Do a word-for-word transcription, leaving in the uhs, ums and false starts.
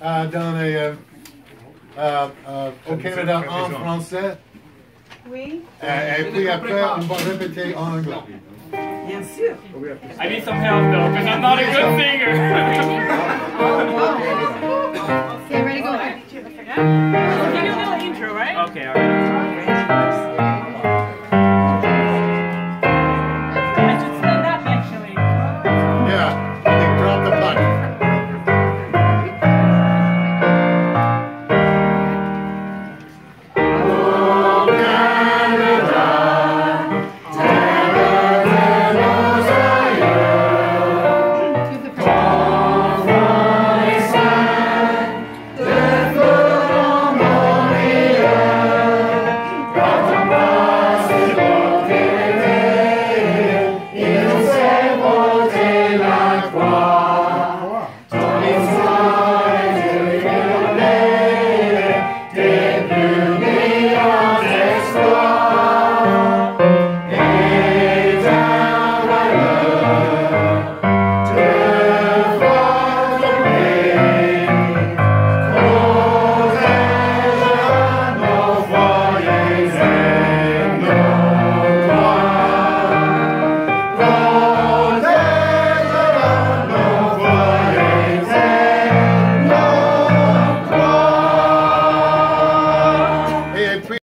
a dans les, euh, euh, euh, au Canada en français. Oui. Euh, et puis après, on va répéter en anglais. Bien sûr. I need some help though, because I'm not a good singer.